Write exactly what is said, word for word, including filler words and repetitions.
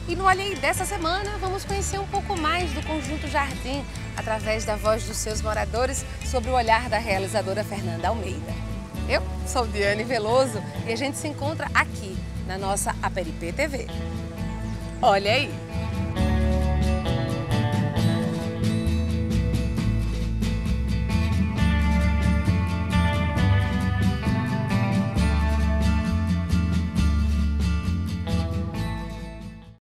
E no Olha Aí dessa semana vamos conhecer um pouco mais do Conjunto Jardim, através da voz dos seus moradores, sobre o olhar da realizadora Fernanda Almeida. Eu sou Diane Veloso e a gente se encontra aqui na nossa A P R I P T V. Olha aí!